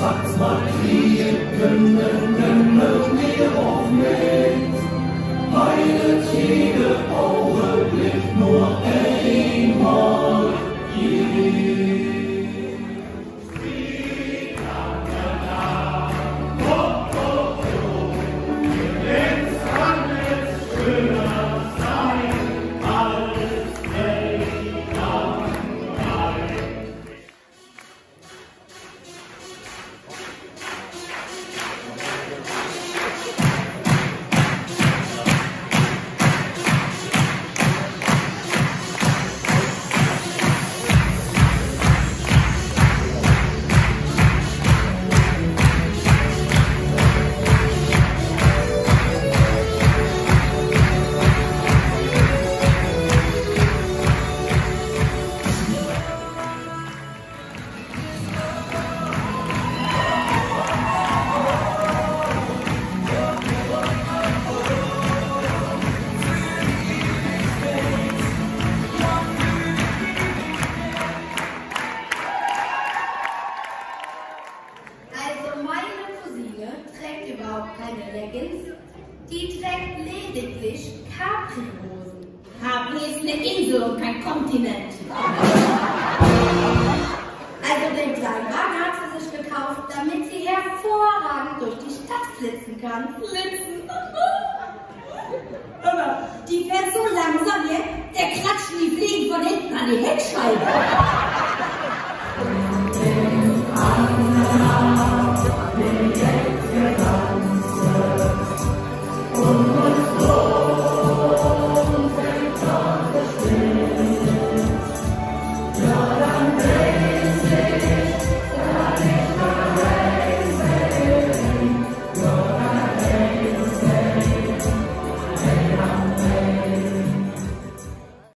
sag's mal, Kriege können wir auch nicht. Heilet jede Augenblick nur einmal je. Keine Leggings, die trägt lediglich Capri-Hosen. Capri ist eine Insel und kein Kontinent. Also den kleinen Wagen hat sie sich gekauft, damit sie hervorragend durch die Stadt flitzen kann. Flitzen? Aber die fährt so langsam jetzt, der klatschen die Fliegen von hinten an die Heckscheibe.